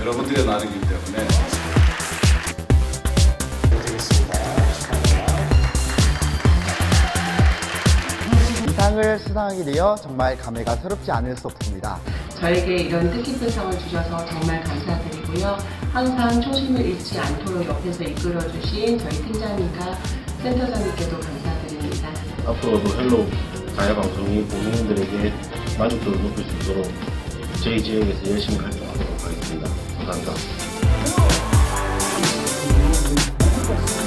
여러분들의 날이기 때문에 이 상을 수상하게 되어 정말 감회가 새롭지 않을 수 없습니다. 저에게 이런 뜻깊은 상을 주셔서 정말 감사드리고요. 항상 초심을 잃지 않도록 옆에서 이끌어주신 저희 팀장님과 센터장님께도 감사드립니다. 앞으로도 헬로우 가야방송이 국민들에게 만족도를 높일 수 있도록 저희 지역에서 열심히 활동하도록 하겠습니다. 감사합니다.